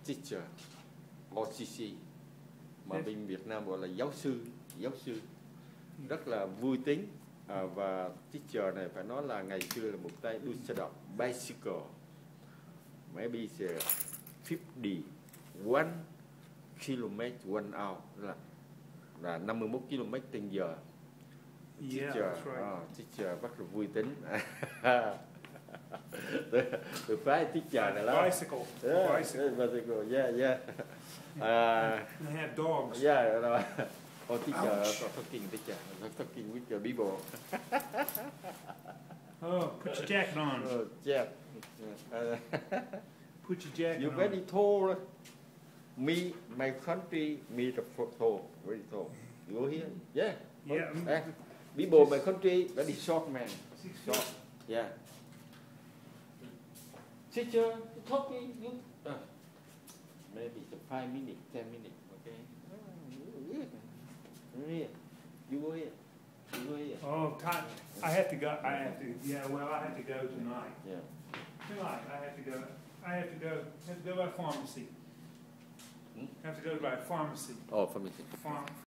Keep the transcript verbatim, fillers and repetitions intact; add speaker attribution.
Speaker 1: teacher, o xê xê, mà bên Việt Nam gọi là giáo sư, giáo sư, rất là vui tính. À, và teacher này phải nói là ngày xưa là một tay đua xe đạp bicycle, maybe fifty-one kilometers one hour, là là năm mươi mốt ki lô mét trên giờ. Teacher,
Speaker 2: Yeah, that's right.
Speaker 1: uh, teacher rất là vui tính. Từ phái teacher này là
Speaker 2: Bicycle.
Speaker 1: yeah,
Speaker 2: Bicycle.
Speaker 1: bicycle, yeah, yeah. Uh,
Speaker 2: They had dogs.
Speaker 1: yeah, rồi. Oh, teacher, talking, teacher, talking with the people.
Speaker 2: Oh, put your jacket on.
Speaker 1: Oh, yeah. Uh,
Speaker 2: Put your jacket
Speaker 1: You're
Speaker 2: on.
Speaker 1: very tall. Me, my country, me the tall, very tall. You go here? Yeah.
Speaker 2: Yeah.
Speaker 1: Eh, people, my country, very short man.
Speaker 2: Six
Speaker 1: Short.
Speaker 2: feet.
Speaker 1: Yeah. Teacher, talking, you. Uh, maybe it's five minutes, ten minutes, okay? Oh, yeah. Here. You go here. You go here.
Speaker 2: Oh, time. I have to go. I have to. Yeah. Well, I have to go tonight.
Speaker 1: Yeah.
Speaker 2: Tonight, I have to go. I have to go. Have to go by pharmacy.
Speaker 1: Hmm?
Speaker 2: I have to go by pharmacy.
Speaker 1: Oh, pharmacy.
Speaker 2: Farm.